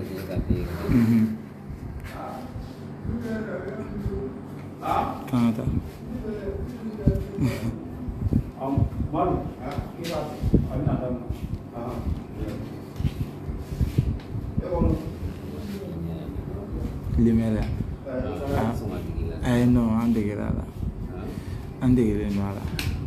Limela. No, ande girada. Ande girada.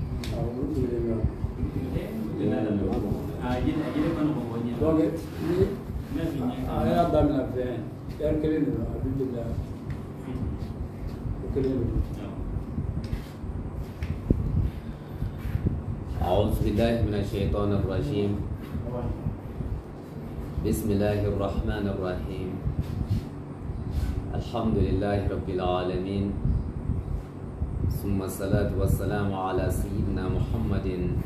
أعوذ بالله من الشيطان الرجيم. بسم الله الرحمن الرحيم. الحمد لله رب العالمين، ثم الصلاة والسلام على سيدنا محمد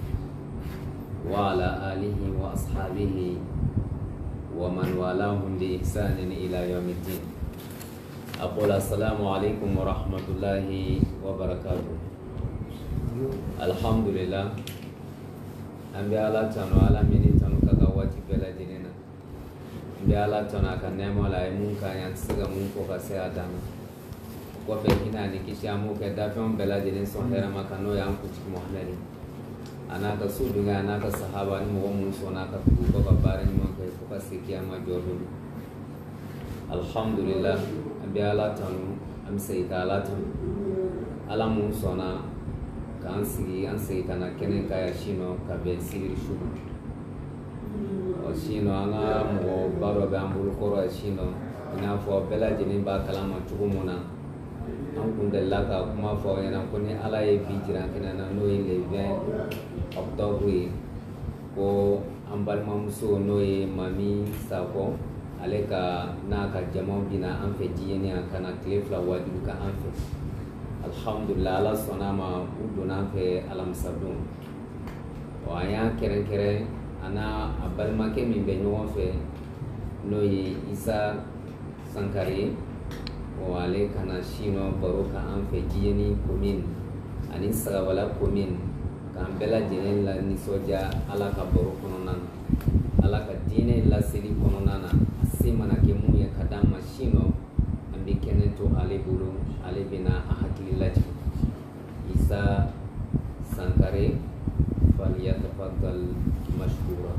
وعلى آله وأصحابه ومن والاهم بإحسان إلى يوم الدين. أقول السلام عليكم ورحمة الله وبركاته. الحمد لله. أنبياء الله تنو على مني تنو كغواتي بلا جنينا. أنبياء الله تنو كنيمو لا يمون كان ينسجم من فوق سيادنا. وفينا نكشيامو كدافعون بلا جنين سهرة ما كانوا ينقش محلري. أنا كسودنا أنا كصحابة نمو منسونا كتبوا كبارين ما كيفوك سكيا ما جورون. الحمد لله. أنبياء الله تنو أمسيت الله تنو على منسونا. Kansi ansi kana kene kaya shino kabe siri shubu. O shino anga mo baro be ambulu koro shino ina fo bela jini ba kalama chugumuna. An kundella ka kuma fo yana kuni ala ye bijira kina na no le 20 octobre ko ambal mamso no ye mami sako aleka na ka jamo bina an fe jiyeni kana klefla wadi ka an fe. Alhamdulillah Allah sonama uduna fe alam sabdum wa ya keren keren ana abal make min be nyon fe no yi Isa Sankare wa ale kana shino baroka an fe jiyeni komin ani sagawala komin kan bela jenen la ni soja ala ka baroko nonana ala ka dine la siri kononana asimana ke mu ya kadama shino ambi keneto ale bulu ale bina ahakilillahi Isa Sankare falyatafaddal mashkura.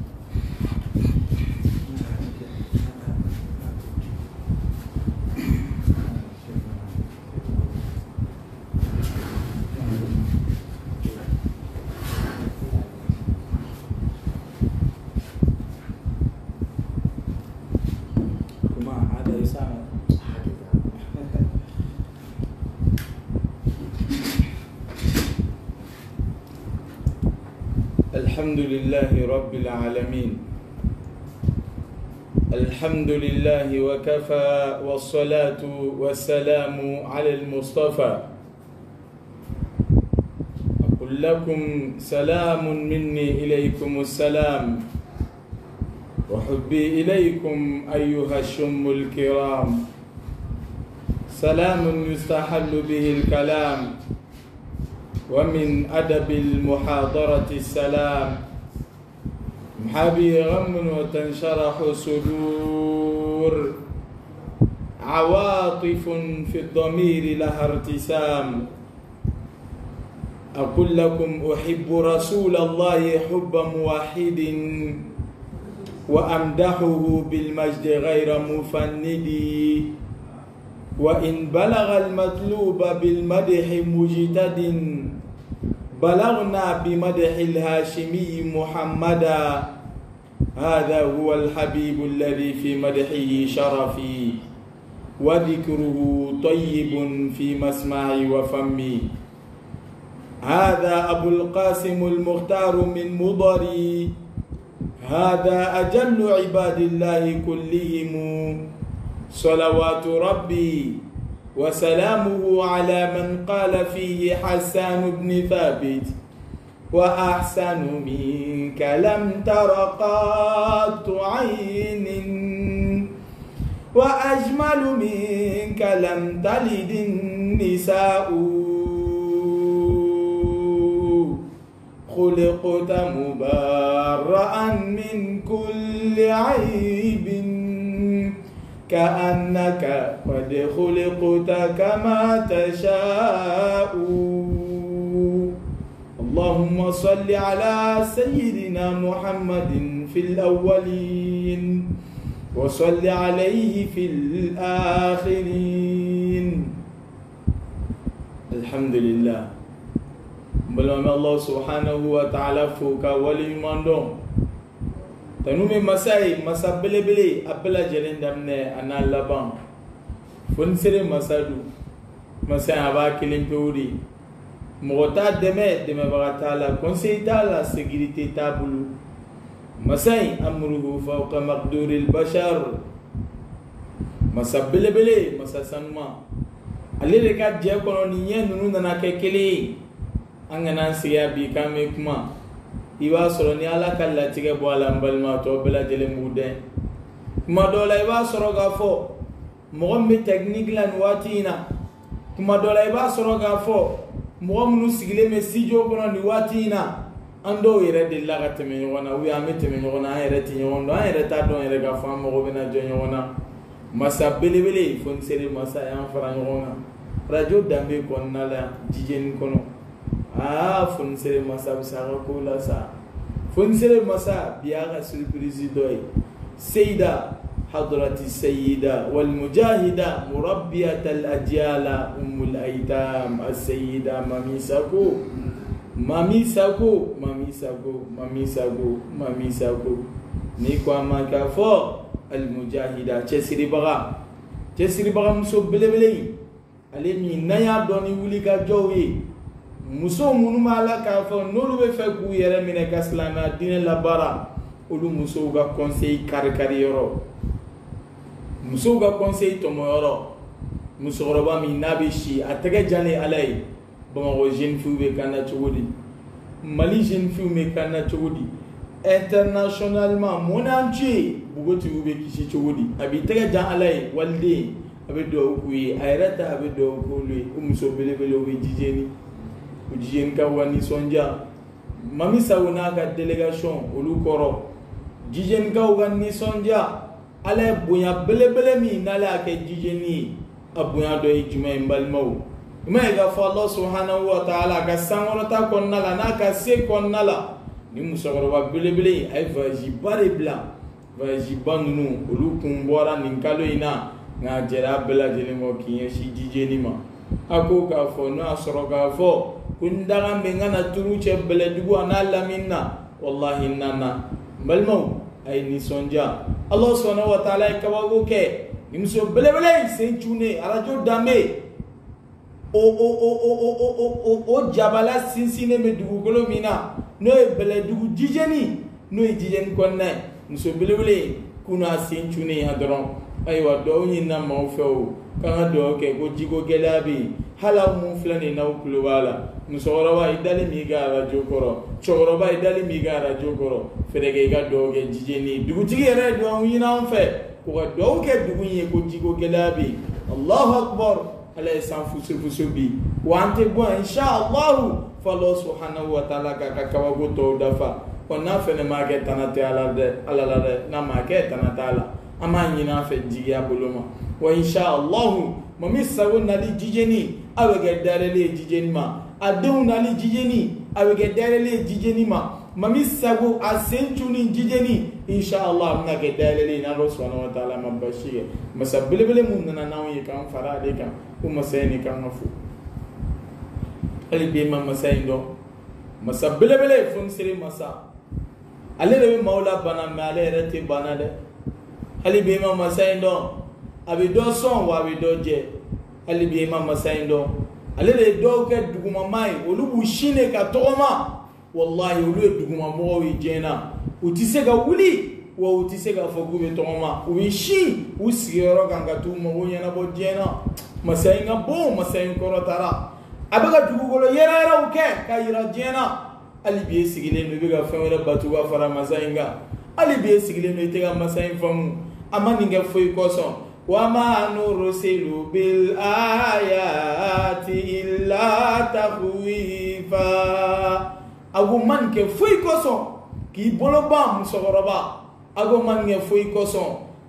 الحمد لله رب العالمين. الحمد لله وكفى والصلاة والسلام على المصطفى. أقول لكم سلام مني إليكم السلام وحبي إليكم أيها الشم الكرام. سلام يستحل به الكلام ومن أدب المحاضرة السلام. محابي غم وتنشرح صدور عواطف في الضمير لها ارتسام. أقول لكم أحب رسول الله حب موحد وأمدحه بالمجد غير مفند. وإن بلغ المطلوب بالمدح مجتد بلغنا بمدح الهاشمي محمدا. هذا هو الحبيب الذي في مدحه شرفي وذكره طيب في مسمعي وفمي. هذا أبو القاسم المختار من مضري. هذا أجل عباد الله كلهم. صلوات ربي وسلامه على من قال فيه حسان بن ثابت وأحسن منك لم تر قط عين وأجمل منك لم تلد النساء. خلقت مبرأ من كل عيب كأنك قد خلقت كما تشاء. اللهم صل على سيدنا محمد في الأولين وصل عليه في الآخرين. الحمد لله. بلوم الله سبحانه وتعالى فوق ولي مندوم تنومي مساي مسا بلي بلي أبلا جلين دمنا أنا لبان فنسري مسادو مساي أبا كلين بوري مغتا دمي بغتالا كونسي تالا سيكيريتي تابلو مساي أمره فوق مقدور البشر مسا بلي بلي مسا سنما اللي ركات جاء كونونيين نونا كيكلي أنغنا سيابي كاميكما iba soro ni ala kala tige bo ala mbalma to bela jele mude kuma dola iba soro gafo mo mi technique lan watina kuma dola iba soro gafo mo mu sigile me sijo kono ni watina ando ire de la gateme wona wi amete me wona ire ti wondo ire ta don ire gafo mo go bena jonyo wona masa bele bele fon sere masa yan fara wona radio dambe kon nala jijen kono fon sere masa bisara ko la sa fon sere masa biaga surprise doy سيدة حضرة السيدة والمجاهدة مربية الأجيال أم الأيتام السيدة مامي ساكو مامي ساكو مامي ساكو مامي ساكو مامي ساكو نيكو أما كافو المجاهدة تسري بغا مسو بلي بلي ألمي نيا دوني وليكا جوي مسو منو مالا كافو نولو بفكو يرمي كاسلانا دين لبارا olu muso ga conseil kari yoro muso ga conseil to mo yoro muso roba mi nabishi atege jale alay Bamako jeune fille be kana chogodi Mali jeune fille me kana chogodi internationalement mon entier bugoti ube kishi chogodi abi tege jan alay walde abe do kuyi ayrata abe do ko lui muso bele bele we jijeni o jijeni ka wani sonja mami sawuna ka délégation olu koro jijen ka ugan sonja ala bunya bele bele mi nala ke jijeni abunya do ijuma imbalmo ima ga fa Allah subhanahu wa ta'ala ka sangorota konnala na ka se konnala ni musogoro bele bele ay vaji bare bla vaji bannu ulu kumbora ninkalo ina nga jera bela jele mo kiye shi jijeni ma ako ka fo no asoro ka fo kundaga mengana turu che bele dugu anala minna wallahi nana balmo ay ni sonja Allah subhanahu wa ta'ala kawago ke nimso bele bele senchune arajo dame o jabala sinsine me dugu golo mina no bele dugu jijeni no jijen konna nimso bele bele kuna senchune hadron aywa do nyina mawfew kanga do ke ko jigo gelabi hala mu flani na ukulu wala musoroba idali migara jokoro choroba idali migara jokoro ferege ga doge jijeni dugutigi yere do nyina onfe ko ga do ke dugunye ko jigo gelabi Allahu akbar ala sanfu subi wante bo insha Allah fa Allah subhanahu wa ta'ala ka kawago to dafa konna fene mage tanate ala de na mage tanata ala ama nyina fe jiya boloma wa insha Allah mami sawon nali jijeni awege dalele jijeni ma adun nali jijeni awege dalele jijeni ma mami sago asenchuni jijeni insha Allah na ge dalele na subhanahu wa ta'ala mabashir masabbele mun na nawi kan farade kan kuma sayni kan mafu ali be ma masaindo masabbele fun sire masa ale de maula bana male rete bana de ali be ma masaindo abi do son wa abi do je ali be ma masaindo ale de do ke duguma mai olubu shine ka toma wallahi olu duguma mo wi jena utise ga wuli wa utise ga fogu be toma wi shi usigero ganga tu mo wonya na bo jena masainga bo masain korotara abaga dugugolo yera uke ka yira jena ali be sigile no be ga fawra batuga fara masainga ali be sigile no itega masain famu amani nga foi koson wa ma nursilu bil ayati illa tahwifa agu man ke foi koson ki boloba musogoroba agu man nge foi koson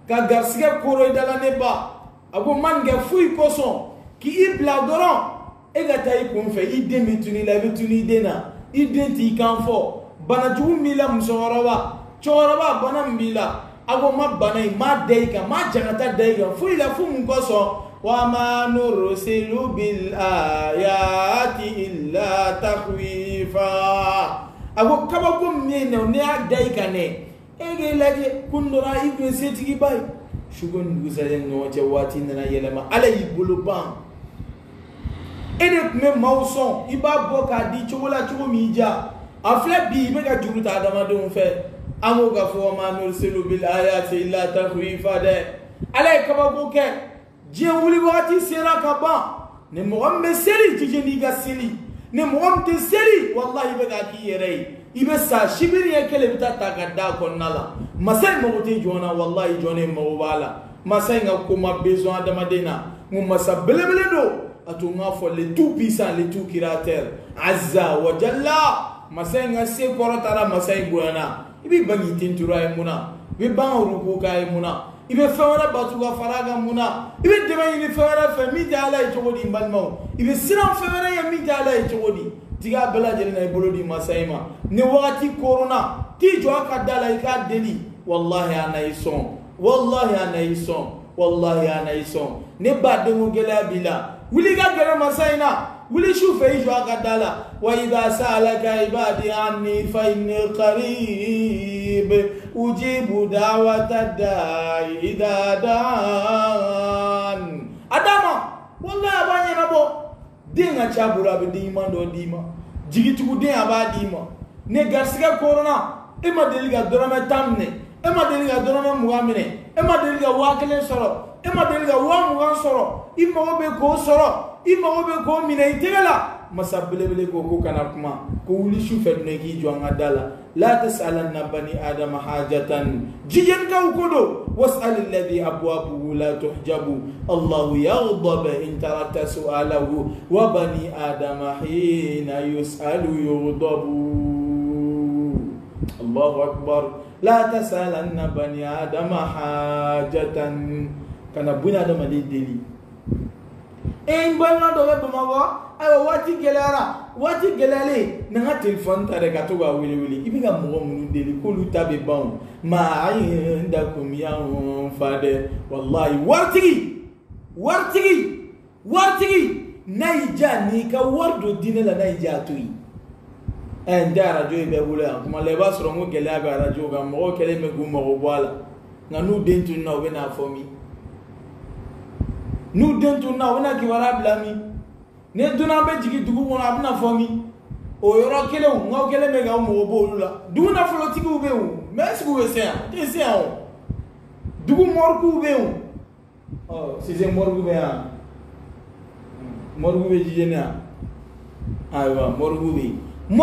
ka garsiga koro dala ne ba ago man ga fui koson ki ibla doron e ga tay kun fe ide mituni la bituni dena identi kan fo bana ju mila musoroba choroba bana mbila ago ma bana ma deika ma janata deika fui la fu mun koson wa ma nursilu bil ayati illa takhwifa ago kabago mene ne a deika ne ege laje kundora ibn setigi bay shugon gusalen no jawati nana yelema alay buluban ene me mawson iba boka di chogola chogo mija afle bi me ga juruta adama don fe amo ga fo ma nursilu bil ayati illa takhwifa de alay kabago ke je wuli wati sera ka ba ne mo ambe seri tijeni ga seli ne mo amte seri wallahi be ga ki yere ibe sa shibiri yakele bitata gadda konnala masai mawti jona wallahi jone mawbala masai nga kuma besoin adama dena ngum masa belebele do atunga fo le tout puissant le tout créateur azza wa jalla masai nga se korotara masai buana ibi bangi tintura muna ibi bangu ruku kay muna ibe fawara batuga faraga muna ibe dema ni fawara fa mi jala chogodi mbalmo ibe siram fawara ya mi jala chogodi tiga bela jelina bolodi masaima ne wakati corona ti jo akadala ika deli wallahi anaison wallahi anaison ne badde mo gela bila wuli ga gele masaina wuli shufe jo akadala wa idha salaka ibadi anni fa inni qarib ujibu da'wata da'i idha dan adama wallahi abanye nabo dinga chabura be dima do dima jigitugu den abadima ne garsiga corona e ma deliga dorame tamne e ma deliga dorame muamine e ma deliga wakele soro e ma deliga wa mugan soro imma be ko soro imma be ko mine itegala masabele bele ko kana kuma ko wuli shufe ne gi jonga dala la tasalanna bani adama hajatan jigen ka ukodo wasal alladhi abwabuhu la tuhjabu Allah yaghdab in tarakta su'alahu wa bani adama hina yus'alu yughdabu Allahu akbar la tasalanna bani adama hajatan kana buni adama deli en balna do be bamawa ayo wati gelale na telefon tare ka to ba wili ibiga mo munu deli ko lu tabe bawo ma indakum ya fade wallahi wartigi naija ni ka wardo dinela naija toyi en dara jo be bula kuma le ba soro mo gele aga radio ga mo kele me gumo go bwala na nu dentu na we na fomi nu dentu na we na ki wara blami ne duna be jigi dugu wona abna fomi o yoro kele o ngaw kele me ga mo bo lula duna folo tigi ube o mes ku we se te se o dugu morku ube o oh si je morgu be a morgu be jijena aywa morgu be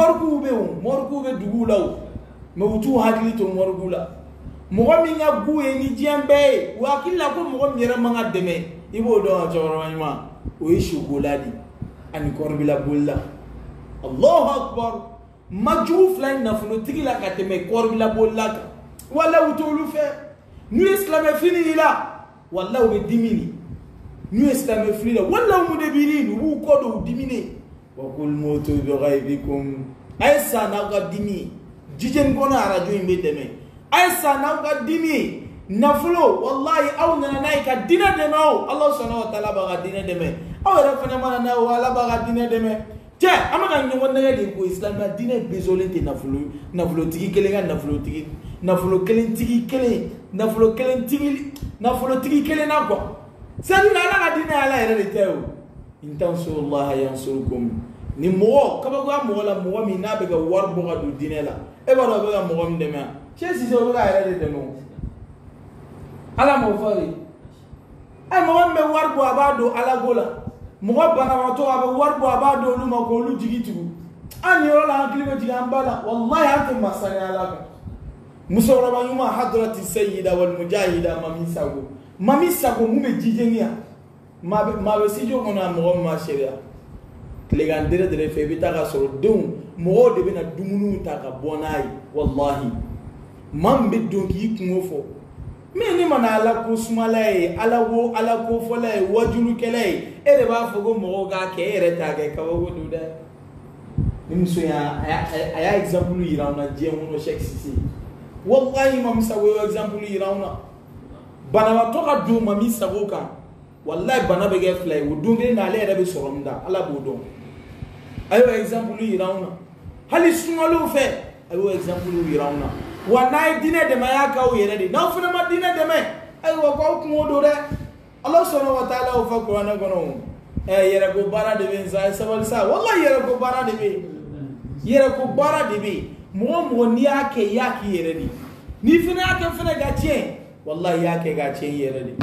dugu law me wutu hakili to morgu la mo mi nga guye ni jembe wa kila ko mo mi rama nga deme ibo do choro ma o ishu goladi ani korbila bulla Allahu akbar majuf la nafno tigila kateme korbila bulla wala utulu fe nu islam fini ila wala we dimini nu islam fini la wala mu de birin wu ko do dimini wa kul mutu bi ghaibikum aysa na gadimi jijen gona arajo imbe deme aysa na gadimi naflo wallahi aw na naika dina deme Allah subhanahu wa ta'ala ba dina deme awara fana mana na wala baga dina deme te amaka ngi wonna ga ko islam na dina bezole te nafulu tigi kelenga nafulu tigi kelen na ko sani na ga dina ala ere te o intansurullah yansurukum ni mo kaba go mo la mo mi na be ga warbo ga du dina la e ba do be ga mo mi deme che si so ga ere de no ala mo fari ay mo me warbo abado ala gola mo bana wato aba warbo abado lu ma ko lu jigitigu ani yola hankili be jigambala wallahi antum masani alaka musawra ba yuma hadrati sayyida wal mujahida mami sago mume jijenia ma be sijo kona mo ma sheria klegandere de fe bita ga soro dum mo de bena dumunu ta ka bonai wallahi mam be donki kumofo mini mana ala ko sumalaye ala ko folaye wajulu kele e de ba fogo mo ga ke ere ta ke ka wo du de nimso ya aya example yirawna je mo Sheikh Sisi wallahi mam sa wo example yirawna bana wa to ka du mami sabuka wallahi bana be ge fly wo dunge na le be soromda ala bo don ayo example yirawna hali sumalo fe ayo example yirawna wana dine de maya ka o yere de na funa ma dine de me ayo ko ko do de Allah subhanahu wa ta'ala o fa Qur'an gono yere ko bara de ben za sabal sa wallahi yere ko bara de be yere ko bara de be mo ni ake yaki yere ni ni fina ake fina ga tien wallahi yake ga tien yere ni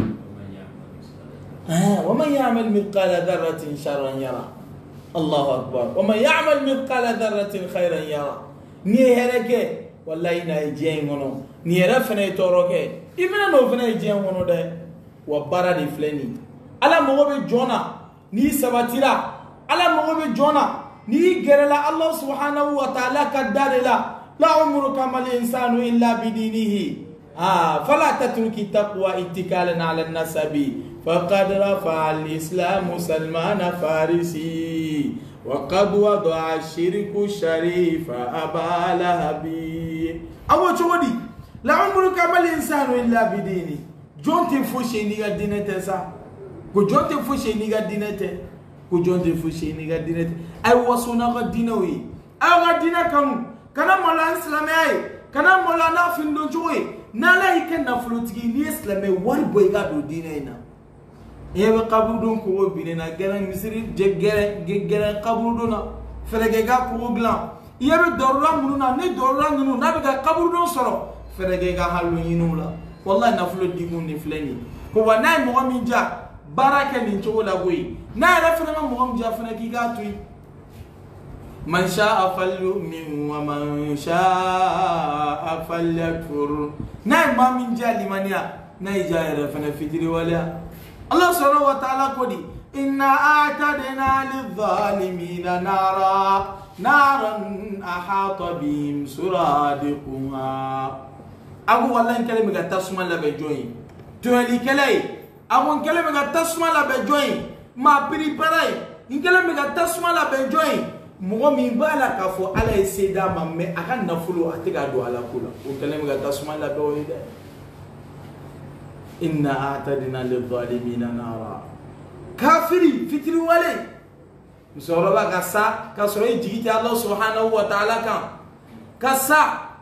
wa man ya'mal mithqala dharratin sharran yara Allahu akbar wa man ya'mal mithqala dharratin khairan yara ni hereke wallahi na ejien ngono ni era fene toroke ibena no fene ejien ngono de wa bara de fleni ala mo be jona ni sabatira ala mo be jona ni gerela Allah subhanahu wa ta'ala kadarela la umruka mal insanu illa bidinihi fala tatruki taqwa ittikalan ala nasabi faqad rafa al islam salman farisi وقد وضع الشرك الشريف أبا لهب أبو شودي لا عمرك ما الإنسان إلا بدينه جون تفوشي نيجا دينته سا كجون تفوشي نيجا دينته كجون تفوشي نيجا دينته أي وصونا قدينوي أي قدينا كنا مولا إسلامي كنا مولا نافين دونجوي نالا يكن نفلوتي ني إسلامي واربوي قادو دينينا yebe qabudun ko binena garan misri jegere qabuduna ferege ga ko glan yebe dorra mununa ne dorra nunu na be ga qabudun soro ferege ga halu yinula wallahi naflo dimun ni fleni ko wanay mo min ja baraka ni to la goyi na ra fena mo min ja fena ki ga tuy man sha'a falyu'min wa man sha'a falyakfur na ma min ja limaniya na ja ra fena fitri wala Allah subhanahu wa ta'ala kodi inna a'tadna lidh-dhalimina naran ahata bihim suradiquha agu wallahi kalima ga tasma la be joyi to ali kalai agu kalima ga tasma la be joyi ma prepare in kalima ga tasma la be joyi mo mi bala ka fo ala seda mamme aka nafulu atiga do ala kula o kalima ga tasma la be joyi إنا أعتدنا للظالمين نارا كافري فتري ولي مسوربا كسا كسوي جيت الله سبحانه وتعالى كسا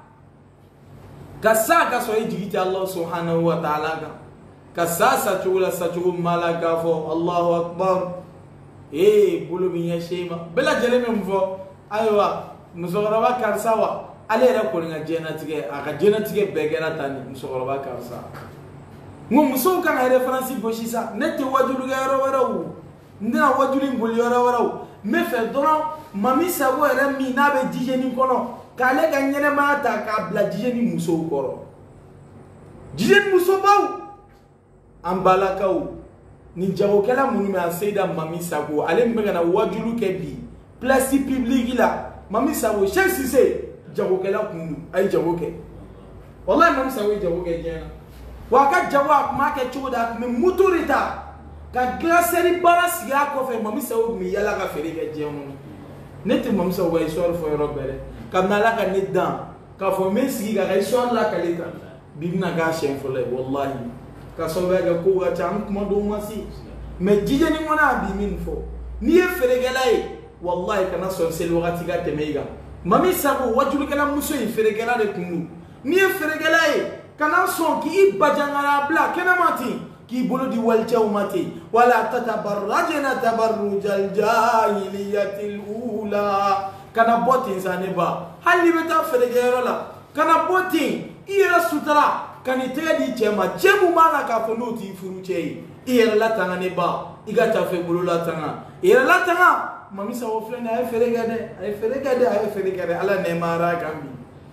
كسوي جيت الله سبحانه وتعالى كسا ساتشول مالا كافو الله أكبر بولو بيا شيما بلا جلمي مفو أيوة مسوربا كرساوا عليه ركولنا جناتك أكا بيجرا تاني مسوربا كرسا muso kan ay reference boshi sa nete wajulu ga yoro waraw ndina wajulu ngul yoro waraw me fe dono mami sa wo era mi na be dijeni kono kale ga nyene mata ka bla dijeni muso koro dijeni muso baw ambala kaw ni jago kala munu me aseda mami sa ko ale mbega na wajulu ke bi place publique la mami sa wo Sheikh Sisi jago kala kunu ay jago ke wallahi mami sa wo jago ke jena waka jawa make chuda me muturita ka glasserie baras ya ko fe mami sawu mi yala ka fere ga jemu nete mami sawu wa isor fo robere kam na la ka nidan ka fo mesi ga isor la ka leta bibna ga shen fo le wallahi ka so ga ko ga cham mo do masi me jije ni mona bi min fo ni e fere ga lai wallahi kana so sel wagati ga temeiga mami sawu wajulu kala muso e fere ga de kunu ni e fere ga lai kana son ki bajangara bla kena mati ki bolo di walchaw mati wala tatabarrajna tabarrujal jahiliyatil ula kana boti zaneba hali beta fedegero la kana boti ira sutara kanite di chema chemu mana ka fonuti furuchei ira la tanga neba igata fe bolo la tanga ira la tanga mamisa wo flena ay feregade ala ne mara gambi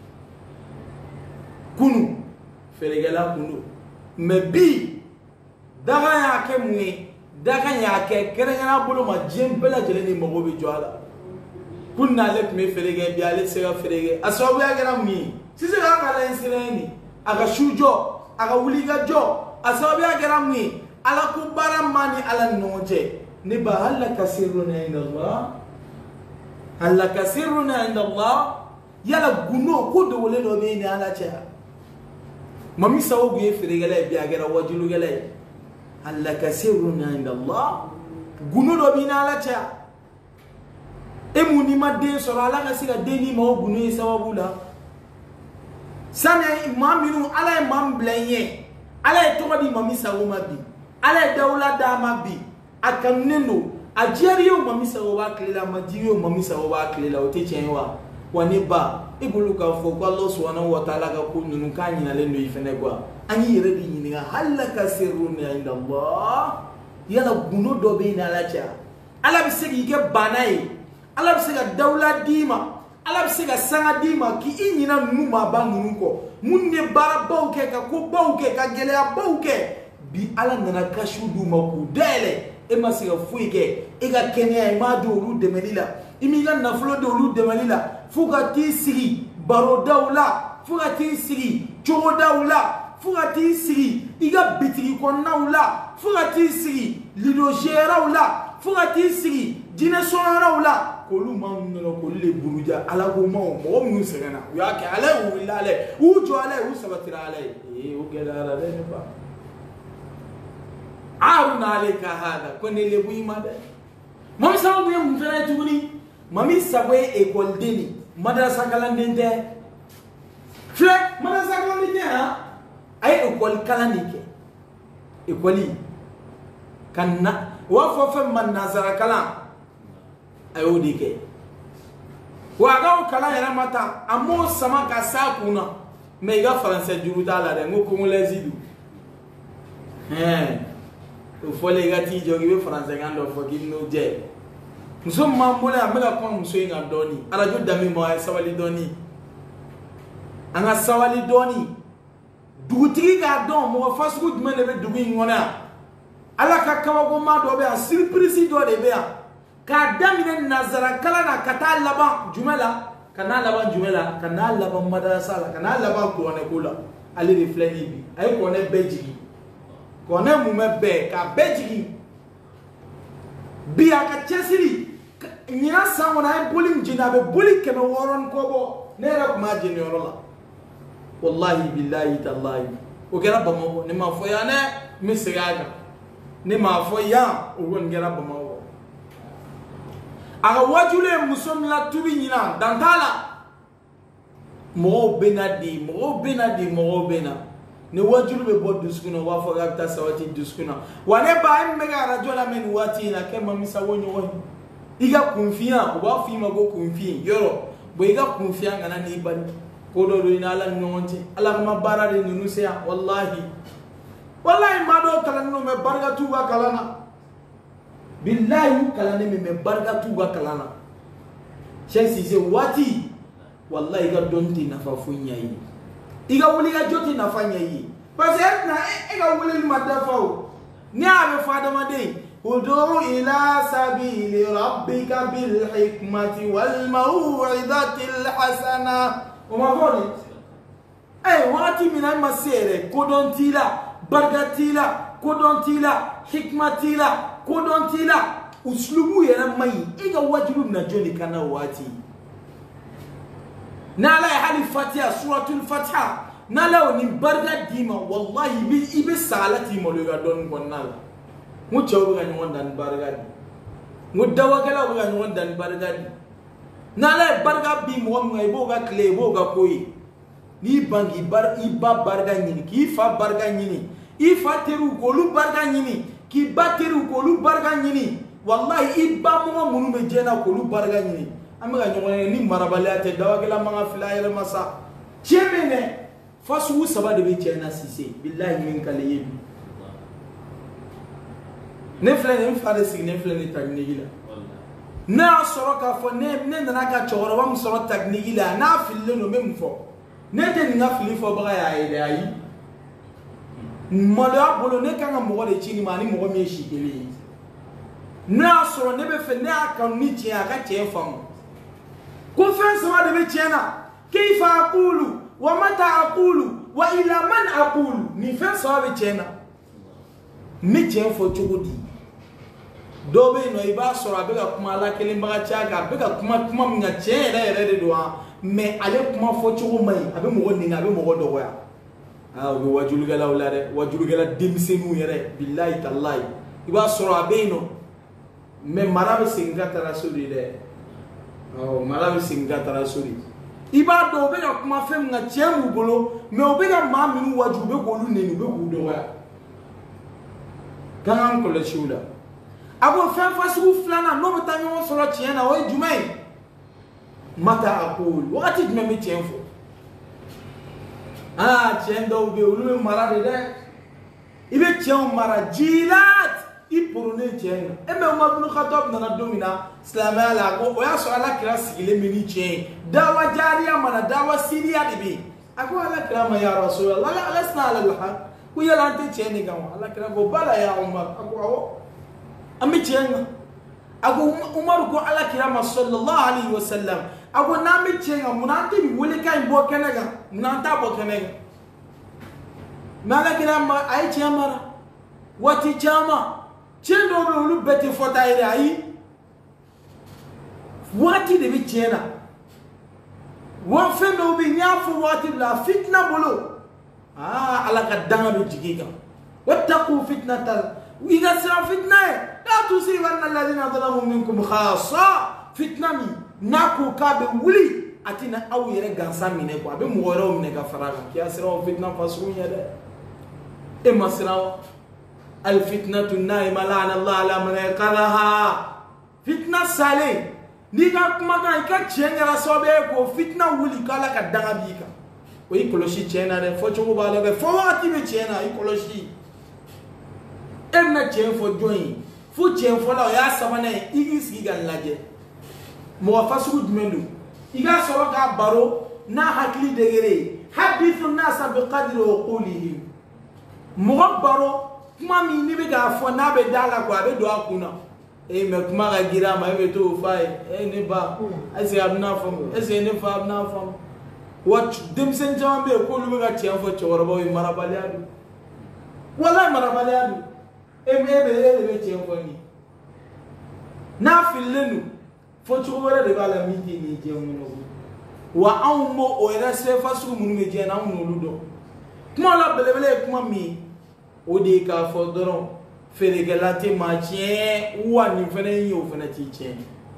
kunu feregela kunu mebi daga ya ke mwe daga ya ke kerengana bolo ma jembela jeleni mogo bi joala kunna lek me ferege bi ale sega ferege asabu ya gara mwi sise ga kala insireni aga shujo aga wuli ga jo asabi agara mwi ala ku bara mani ala noje ni ba halaka sirruna inda Allah halaka sirruna inda Allah yala guno ko do wole do be ni ala cha mami sawo guye firigala bi agara wajulu gala halaka sirruna inda Allah guno do bi ni ala cha emuni madde so ala ga siga deni ma guno e sababu la sana imaminu ala imam blenye ala to di mami sawo mabi ala dawla da mabi akanendo ajeriyo mami sawo ba klela majiyo mami sawo ba klela otechenwa wani ba ibuluka fo ko Allah subhanahu wa ta'ala ga ko nunu kanyina le no ifene gwa ani yere di nyini halaka sirrun inda Allah yala guno do be na lacha ala bisigi ke banai ala bisiga dawla dima ala bisiga sanga dima ki inyina numa ba nunu ko munne bara bawke ka ko bawke ka gele bawke bi ala nana kashudu maku dele e masiga fuike e ga kenya ma do ru de melila imiga na flo do ru de melila fuga ti sigi baro dawla fuga ti sigi chogo dawla fuga ti sigi iga bitigi ko nawla fuga ti sigi lido jerawla fuga ti sigi dina sorawla kolu man no ko le buruja ala ko mo mun segana ya ke ala u ilale u jo ala u sabatira ala o gela ala ne ba aruna aleka hada kone le buima de mami sawo be mun fere tuguni mami sabwe école deni madrasa kalandende fle madrasa kalandende ha ay école kalandike école kanna wa fo fe man nazara kala ayo dike wa ga kala yana mata amo sama ka sa kuna me ga français juruta la de ngo ko lezidu il faut les gars qui jouent français quand on faut qu'ils nous disent nous sommes membres à mettre comme nous sommes en doni à la joute d'ami moi sawali doni anga sawali doni duguti ga don mo fast food men le dugu ngona ala ka kama ko ma do be a surprise do de be ka damine nazara kala na kata laba jumela kana laba madrasa la kana laba ko ne kula ali refleni bi ay ko ne beji kone mume be ka bejigi biya ka chesiri nyina samona e boli mjina be boli keme woron kobo nera kuma jeni orola wallahi billahi tallahi o gera bamo ne ma foya ne misigaga ne ma foya o gon gera bamo aga wajule musom la tubi nyina dantala mo benadi ne wajulu be bod duskuna wa fo gabta sawati duskuna wane ba mega rajola men wati na kema misa wonyo woni iga confiant wa fi mago confiant yoro bo iga confiant ngana ni ban ko do ina ala ngonti ala ma barade nunu se wallahi ma do kala no me barga tuba kalana billahi kala ne me barga tuba kalana chesi se wati wallahi ga donti na fa funya yi iga wuli ga joti na fanya yi parce que na iga wuli madafao ni abe fada made udu ila sabili rabbika bil hikmati wal mau'izati al hasana o ma voli wati mina masere kodontila bargatila kodontila hikmatila kodontila uslubu yana mai iga wajulu na joni kana wati nala hali fatiha suratul fatiha nala ni barga dima wallahi bi ibe salati mo le gadon gonnala mu chawru ga nyon dan barga di mu dawagala ga nyon dan barga di nala barga bi mo ngai bo ga kle bo ga koyi ni bangi bar iba barga nyini ki fa barga nyini ifa teru golu barga nyini ki bateru golu barga nyini wallahi iba mo munu me jena golu barga nyini amiga nyongone ni marabalate dawagala manga filayele masa chemene fasu saba de be chena sise billahi min kale yebi ne flene fare signe flene tagnigila na soroka fo ne na ka choro wa musoro tagnigila na fille no mem fo ne de nga fili fo baga ya ide ayi mala bolo ne kanga mo de chini mani mo mi shikeli na soro ne be fe ne aka ni ti aka che fam confiance ma de be chena kayfa aqulu wa mata aqulu وإلى من أقول نفهم صحابي تينا ميتين فوتشودي دوبي نو يبا سورا بيغا كما لا كلمه تشاغا بيغا كما من تشين لا يريد دوا مي علي كما فوتشو ماي ابي مو نينا ابي مو دويا وجلو غلا ولا وجلو غلا ديمسينو يري بالله تالله يبا سورا بينو مي مرابي سينغا تراسولي ده مرابي سينغا تراسولي يبا دو بيغا كما فم نا تشيمو بولو مي وبيغا ما منو وجو بيغولو نينو بيغو دويا كان كل شيء أبو فاسو فلانا نو بتانيو صلاة تيانا وين جمعي متى أقول وقت جمعي تيانفو تيان دو بيولو مرا ده إبى تيان مرا جيلات إبروني تيان أما عمر بن الخطاب نانا دومينا سلام عليكم ويا سؤال كلاس كلي مني تيان دعوة جارية منا دعوة سيريا دبي أقول على كلام يا رسول الله لا لسنا على الحق ويا لانتي تيان نجوا على كلام بلا يا عمر أقول أمي تيانا أقول عمر قو على كلام صلى الله عليه وسلم أقول نامي تيانا منانتي بيقولي كاين بو كنجا منانتا بو كنجا ما على كلام أي تيانا واتي تيانا تيانا بيقولوا بيتي فوتايري أي واتي دبي تيانا وفنو بينيافو واتي بلا فتنة بلو على قدام بيجيكا واتقوا فتنة وإذا سرى فتنة لا تصيبن الذين ظلموا منكم خاصة فتنة مي ناكو كابي ولي أتينا أو يرجع سامينكو أبي مغرو منك فراغ كيا سرى فتنة فسرون يده إما سرى الفتنة النائمة لعن الله على من يقرها فتنة سالين نيجا كما كان يكتشين رسوبيكو فتنة ولي كلا كدعا بيكا ويكولوشي تشينا ده فوتشو بالغ فواتي بتشينا يكولوشي emna chen fo join fu chen fo la ya samana igis gigan laje mo fasu dmenu iga soro ka baro na hakli degere hadithu nas bi qadri uqulihim mo baro kuma mi ni be ga fo na be dala kwa be do akuna me kuma ga gira ma be to fai ne ba ase abna fam ase ne fa abna fam wat dem sen jambe ko lu ga chen fo choro bo marabaliadu wala marabaliadu ebe tienfoni na filenu fotu wala de bala miti ni je muno wa awmo o era se fasu munu me je na muno ludo kuma la belebele kuma mi o de ka fodoro fere galate ma tie wa ni fene yi o fene ti tie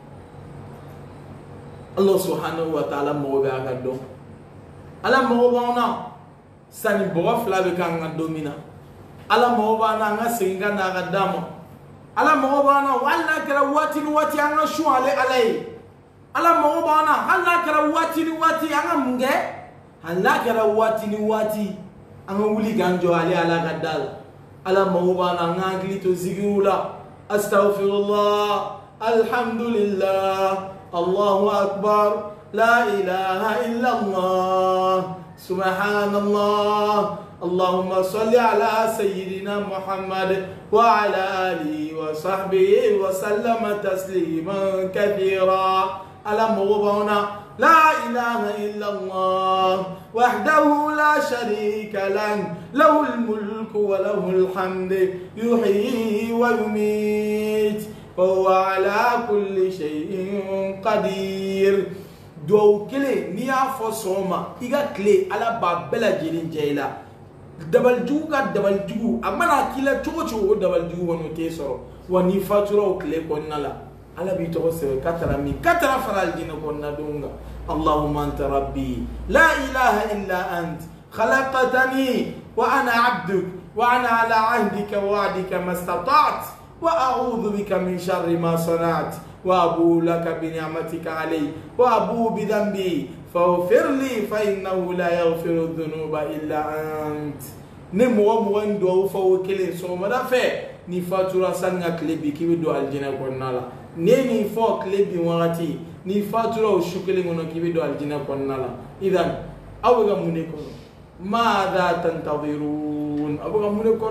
Allah subhanahu wa ta'ala mo be aka do ala mo ba na sani bo fla be kan domina ala moba na nga singa na gadamo ala moba na wala kala wati anga shu ale alai ala moba na hala kala wati anga munge hala kala wati anga wuli ganjo ale ala gadal ala moba na nga glito zigula astaghfirullah alhamdulillah allahu akbar la ilaha illa allah subhanallah اللهم صل على سيدنا محمد وعلى آله وصحبه وسلم تسليما كثيرا على مغبونا لا إله إلا الله وحده لا شريك له الملك وله الحمد يحيي ويميت وهو على كل شيء قدير دو كلي نيا فصوما إيجا كلي على بابلا جيلين جيلا dabal jugu amana kila chocho dabal jugu wono tesoro wani faturo kle konnala ala bi to se katara faral jina konna dunga allahumma anta rabbi la ilaha illa ant khalaqtani wa ana abduk wa ana ala ahdika wa wa'dika mastata'tu wa a'udhu bika min sharri ma sana'tu wa abu laka bi ni'matika alayya wa abu bi dhanbi فاغفر لي فإنه لا يغفر الذنوب إلا أنت نمو ندو فوكلي سوما دافع ni fatura sanga klebi kibi do aljina konnala neni fo klebi wati ni fatura o shukeli ngono kibi do aljina konnala idan abuga mune kono madha tantadirun abuga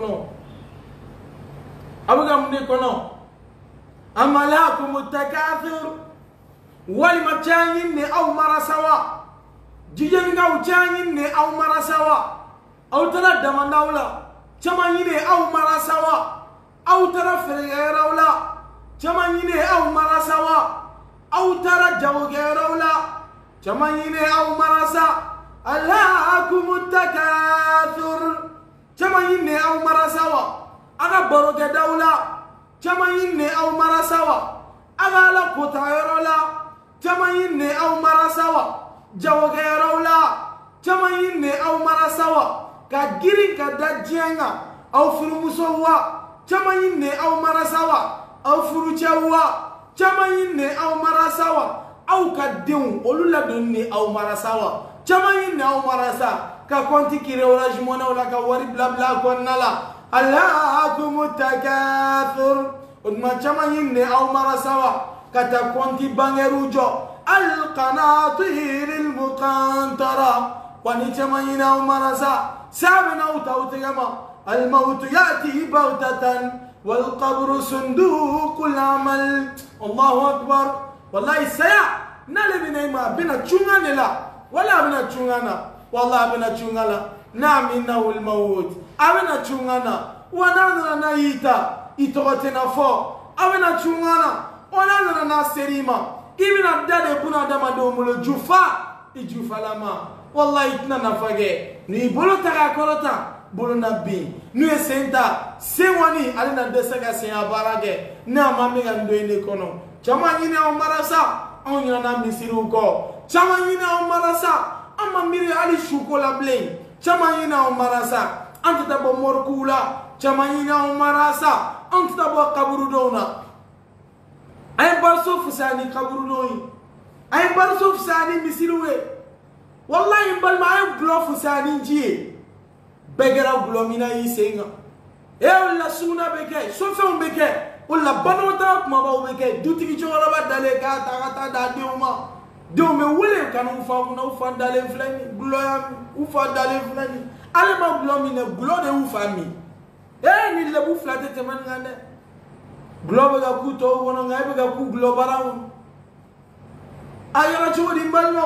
mune kono amalakum takathur wali machanyin ne aw marasawa jijen ga uchanyin ne aw marasawa أو ترى دمناولا تمانيني أو مراسوا أو ترى فريراولا تمانيني أو مراسوا أو ترى جوغيراولا تمانيني أو مراسا ألهاكم التكاثر تمانيني أو مراسوا أغا بروك دولا تمانيني أو مراسوا أغا لقطايرولا تمانيني أو مراسوا جوغيراولا تمانيني أو مراسوا كجيرين كدجينا أو فرمسوا تمانيني أو مراسوا أو فرجوا تمانيني أو مراسوا أو كديون أولولا دوني أو مراسوا تمانيني أو مراسا ككونتي كيري ولا جمونا ولا كواري بلا بلا كونالا ألهاكم التكاثر ودما تمانيني أو مراسوا كتكونتي بانيروجو القناطير المقنطرة واني تمانيني أو مراسا سامنا وتوتيما الموت يأتي بغتة والقبر صندوق العمل الله أكبر والله سيا نالي بنيما بنا تشونغانا لا ولا بنا تشونغانا والله بنا تشونغانا نعم إنه الموت أبنا تشونغانا ونانا نايتا إتوغتنا فو أبنا تشونغانا ونانا ناسريما إبنا دادي بنا دما دومولو جوفا إجوفا لما والله إتنا نفاقه نيبولو تغاكولتا bolo na bin nu esenta sewani alina desega sen abarage na mamiga ndoine kono chama nyine o marasa onya na misiru ko chama nyine o marasa amma miri ali shuko la blé chama nyine o marasa anta bo morkula chama nyine o marasa anta bo kaburu dona ay barso fusani kaburu doni ay barso fusani misiruwe wallahi bal ma ay glo fusani jiye begera glomina yisenga e la suna beke so fe on beke o la banota kuma ba beke dutigi chora ba dale ka ta da deuma deume wole kan u fa na u fa dale flani gloya u fa dale flani ale ma glomina glo de u fami e ni le bu flate te man ngane globe ga ku to wono ngai ga ku glo baraun ayara chodi mbalno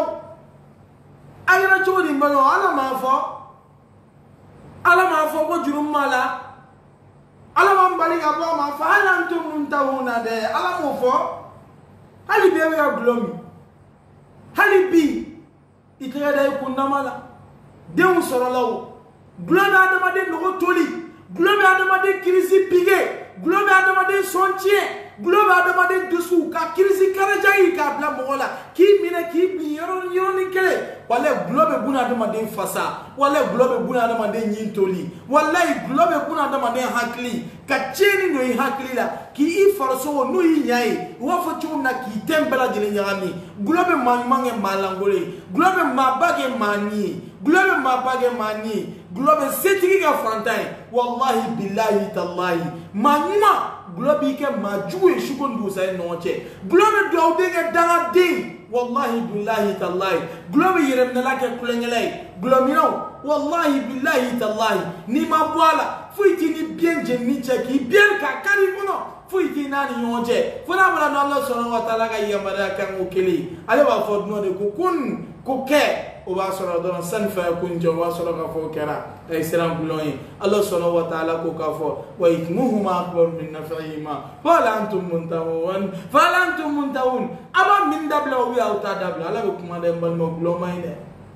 ala ma fo ala ma fo ko jurum mala ala ma mbali ga bo ma fa ala antum muntahuna de ala mo fo hali be ga glomi hali bi ikere da ku namala de un soro lawo glomi adama de no toli glomi adama de kirisi pige glomi adama de sontie globe adama de dusu ka kirisi karajayi ka bla mola ki mina ki bi yoro ni kele wala globe buna adama de fasa wala globe buna adama de nyintoli wala globe buna adama de hakli ka cheni no hakli la ki I farso no yi nyai wo fo chuna ki tembela jele nyami globe manmange malangole globe mabage mani globe mabage mani globe setigi ga fantain wallahi billahi tallahi manma globe ke majuwe shukondu sa noche globe do de danga de wallahi billahi tallahi globe yeremna lake kulengele globe no wallahi billahi tallahi ni mabwala fuiti ni bien jenni cheki bien ka kari kuno fuiti nani yonje funa mala no Allah subhanahu wa ta'ala ga yamara kan ukili ale ba fodno de kun kuke o ba soro don san fa kun jo wa soro ka fo kera ay siram buloyi Allah subhanahu wa ta'ala ko ka fo wa ithmuhuma akbar min naf'ihima fala antum muntahun aba min dabla wi au ta dabla ala ko kuma de mbal mo gloma ine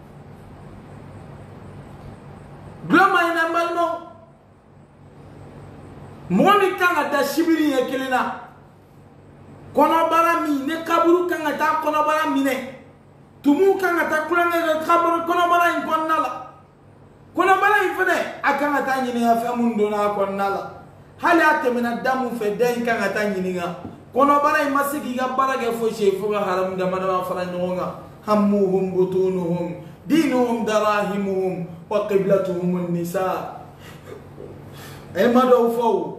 mbal mo moni kanga da shibiri ye kelina kono bara mi ne kaburu kanga ta kono bara mi ne tumu kanga ta kulanga ga kaburu kono bara in fene akanga ta nyini ya famundo na konnala hali atemena damu fe den kanga ta nyini ga kono bara in masiki ga bara ga fo shefo ga haram da mana fara nyonga hammuhum butunuhum dinuhum darahimuhum wa qiblatuhum an-nisa emado fo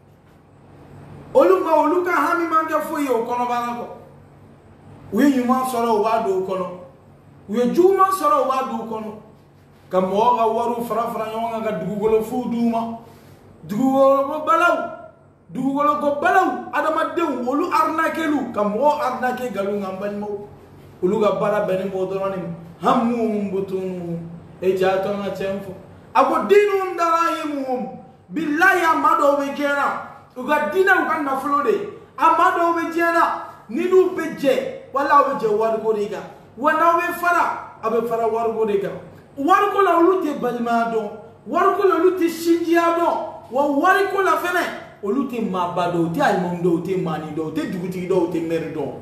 oluka hami manga fo yo kono bara ko we yuma soro wa do kono we juma soro wa do kono kam mo ga waru fara nyonga ga dugugolo fu duma dugugolo balaw adama dew olu arnakelu kam mo arnake galu ngambal mo olu ga bara beni mo dorani hammu butunu e jato na chemfo ako dinum darahimuhum billahi amado be jena uga dina uga naflo de amado be jena ninu be je wala be je wargo de ga wana be fara abe fara wargo de ga wargo la ulute balmado wargo la ulute shinjiado wa wargo la fene ulute mabado te almondo te manido te duguti do te merdo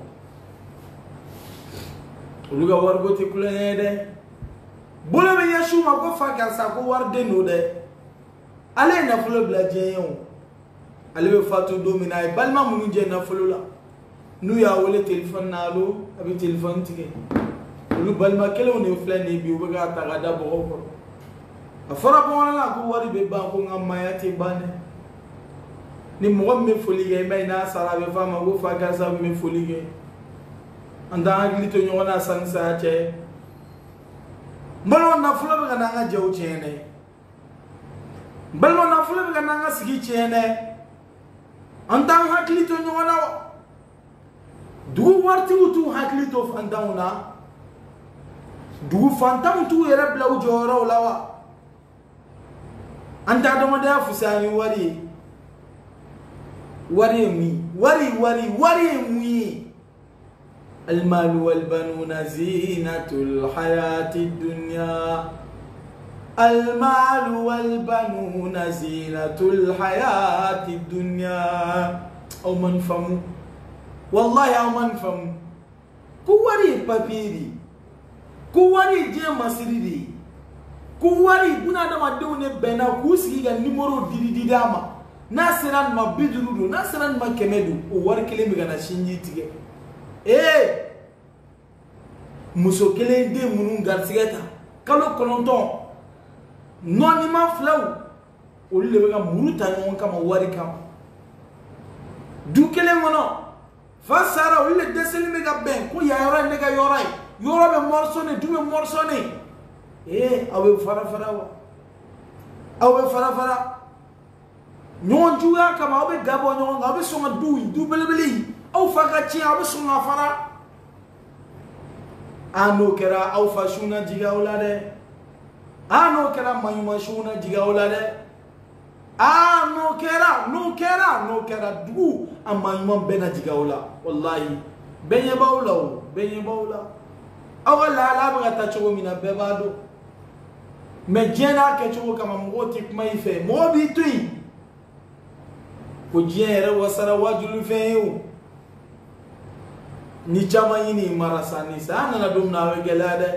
uluga wargo te kulede bolo be yashu ma ko fa kan sa ko warde no de ale na fulo bla jeyon ale be fatu domina e balma munu je na fulo la nu ya wole telephone nalo abi telephone tike lu balma kele woni flani bi o ga ta ga da bo ko afara bo na ko wari be ba ko ngamma ya te bane ni mo me foli ge mai na sara be fama go fa ga sa me foli ge anda agli to nyona sansa che mbalo na fulo be ga nga jew chene mbalo na fulo be ga nga sigi chene anda hakli to nyona du warti utu hakli to fandauna du fantam tu yere blaw joro lawa anda do mada fusani wari mi المال والبنون زينة الحياة الدنيا المال والبنون زينة الحياة الدنيا أو من فم والله أو من فم كواري بابيري كواري جيما سيري كواري بنا دما دوني بنا كوسكي نمرو دي داما ناسران ما بدرودو ناسران ما كمدو ووار كلمة غنا شنجي تيجي muso kelen de munun garsigeta kalo kolonton noni ma flaw o le be ga muruta nyon kama wari kama du kelen wono fa sara o le deseli me ga ben ko ya yoro ne ga yorai yoro be morsone du be morsone awe fara nyon juya kama abe gabo nyon abe songa du belebeli au fagachi abe songa fara ano kera au fashuna jigaula de ano kera mayuma shuna jigaula de ano kera no kera du amayuma bena jigaula wallahi benye baula awala la ba ta chogo mina bebado mejena ke chogo kama mgoti kumaife mobi tui kujere wasara wajulu feyu ni chama yini marasani sana na dum na wegelade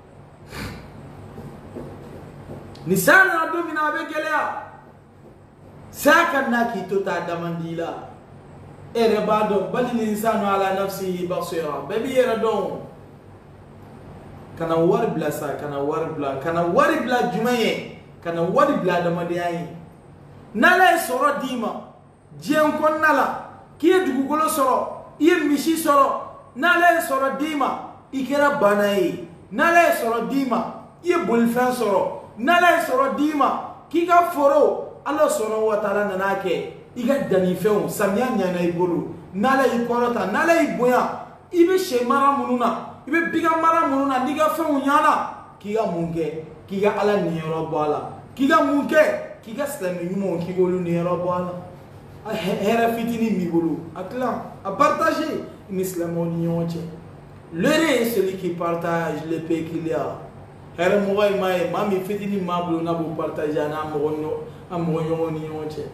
ni sana na dum na wegelea saka na kitota damandila ere bado bali insanu ala nafsihi basira baby era don kana war blasa kana war bla jumaye kana war bla damadiyayi nala soro dima jien kon nala kiye dugugolo soro iye mishi soro nala soro dima ikera banayi nala soro dima iye bolfan soro nala soro dima kika foro Allah soro wa taala nanake iga danifew samya nyana ibolu nala ikorota nala iboya ibe shemara mununa ibe biga mara mununa diga few nyana kiga munge kiga ala niyoro bala kiga munge kiga slami nyumo kigolu niyoro bala hera fitini migolu akla à partager une islamonie. L'heureux est celui qui partage le paix qu'il y a. Hera moy may mami fitini mablu na bu partager na amoyo ni yonche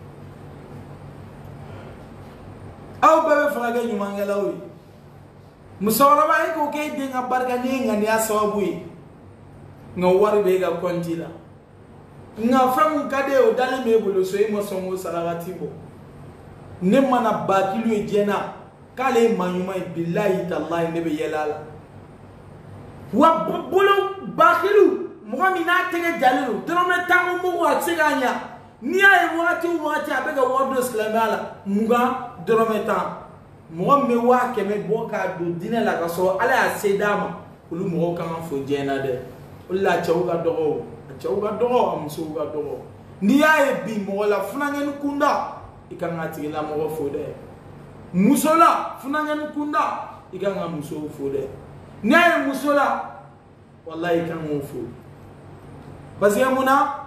aw bebe fraga nyumangala wi musawara ba ko ke de nga barga ni nga ni asabu yi nga wari be ga kontila nga fam kade o dale me bolo so e mo songo salawati bo ne mana bakilu e jena kale manyuma billahi tallahi ne be yelala wa bolo bakilu Moga mina tege jalelu drome tango mogo atseganya ni ay wati abega wado sklamala muga drome tan moga me wa keme boka do dina la kaso ala asedama kulu mogo kan fo jena de ulla chawga dogo amsuga dogo ni ay bi mogo la funangen kunda ikanga tigila mogo fo de musola funangen kunda ikanga muso fo de ni ay musola wallahi kan mo fo Parce que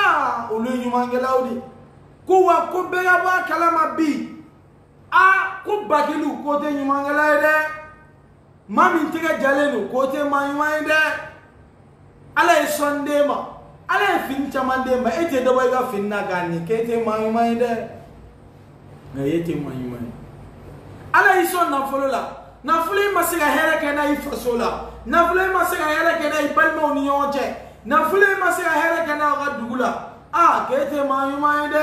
ulu nyumangelaudi kuwa kubega ba kalama bi kubakilu kote nyumangelaide mami tiga jalenu kote mayumaide ala sondema ala fin chamandema ete do boy ga finna gani kete mayumaide na yete mayumaide ala ison na folola na fule masiga here kana ifasola na fule masiga here kana ibalma onionje na fule masiga here kana gadugula kete mayumaide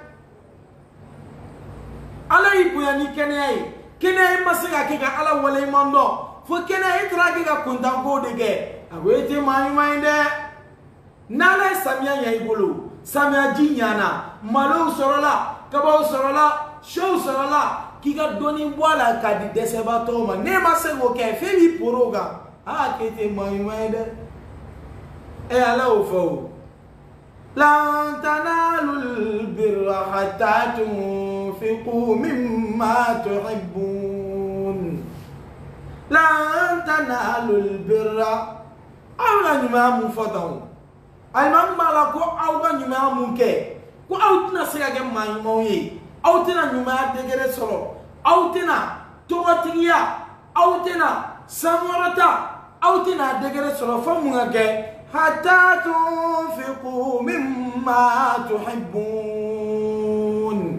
ala ibuya ni kene masiga kika ala wale mando fo kene itra kika kuntango dege agwete mayumaide nala samia ya ibulu samia jinyana malo sorola kaba sorola show sorola kika doni wala kadi deseba toma ne masego ke febi poroga kete mayumaide ala ofo lan tanalul birra hatta tunfiqu mimma tuhibbun lan tanalul birra awla nyumamu fadaw alman mala ko awga nyumamu ke ko awtina siga ge mayumoyi awtina nyuma degere solo awtina towatiya awtina samorata awtina degere solo famunga ge hatta tunfiqu mimma tuhibbun